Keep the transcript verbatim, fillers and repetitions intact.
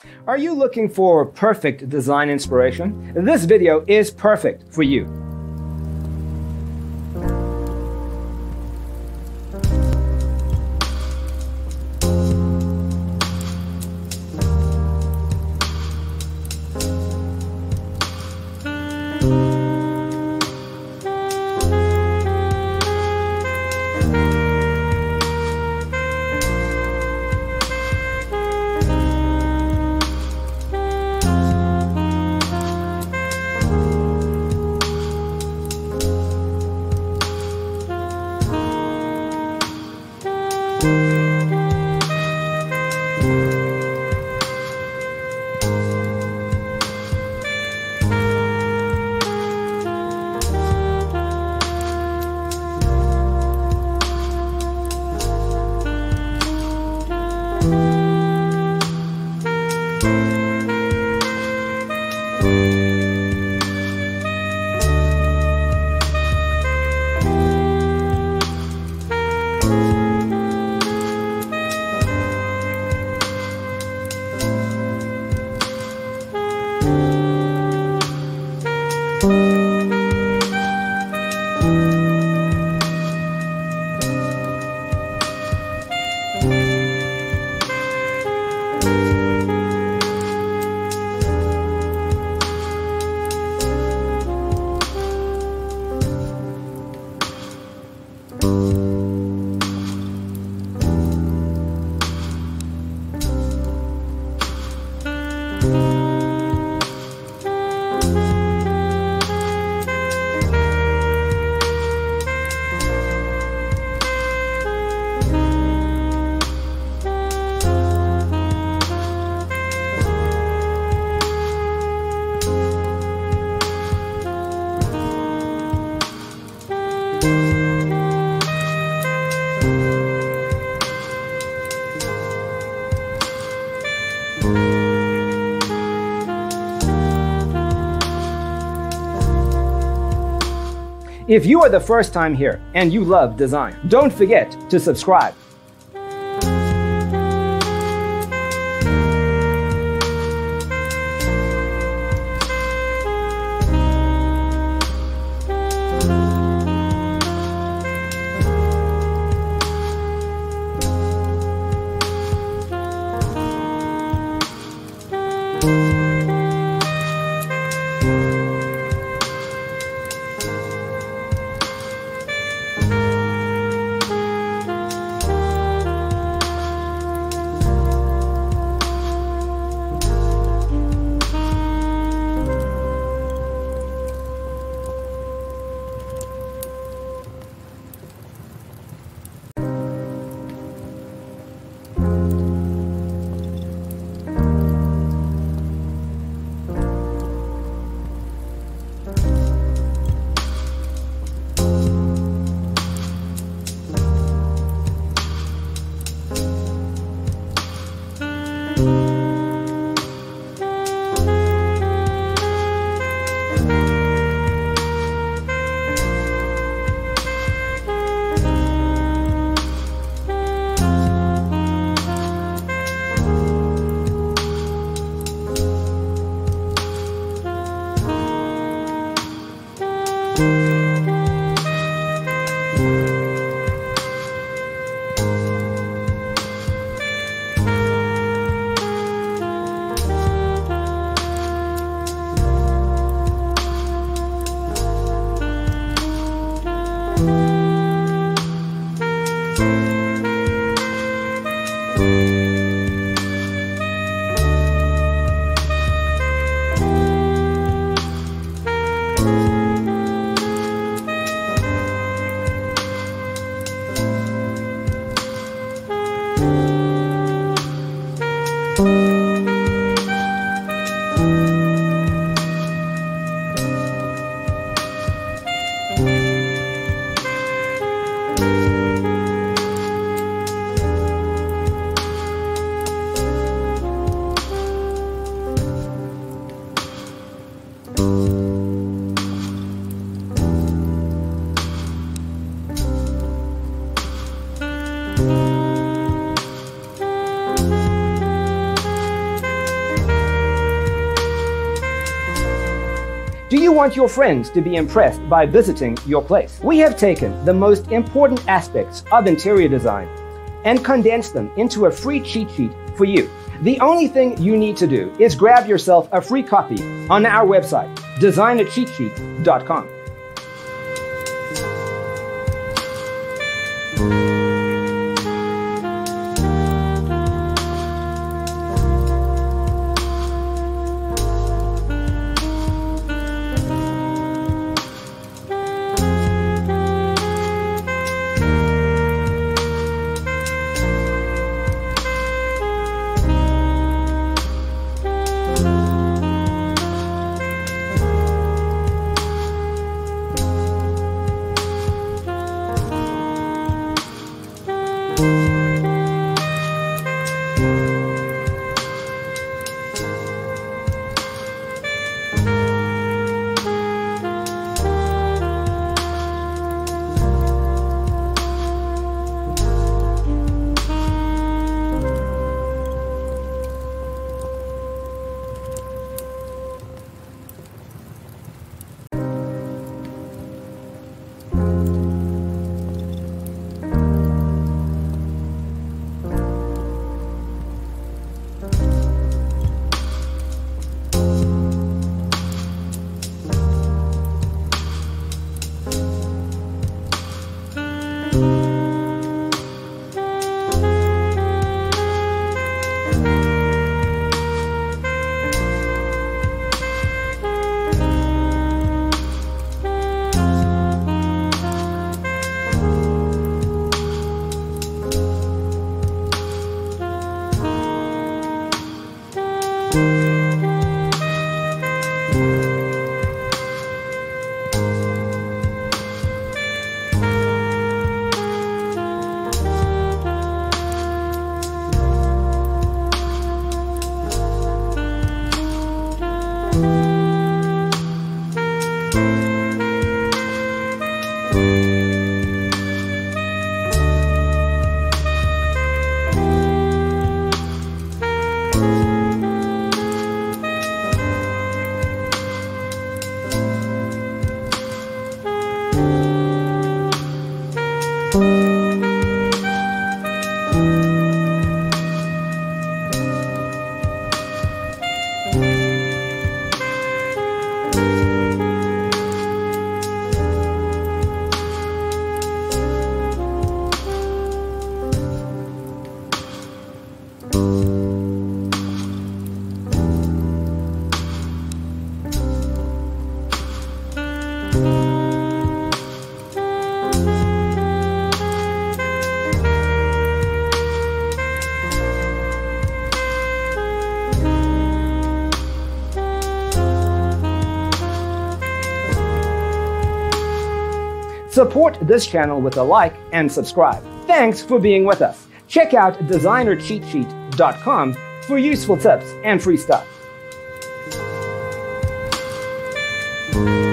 Are you looking for perfect design inspiration? This video is perfect for you. If you are the first time here and you love design, don't forget to subscribe. Do you want your friends to be impressed by visiting your place? We have taken the most important aspects of interior design and condensed them into a free cheat sheet for you. The only thing you need to do is grab yourself a free copy on our website, designer cheat sheet dot com. Support this channel with a like and subscribe. Thanks for being with us. Check out designer cheat sheet dot com for useful tips and free stuff.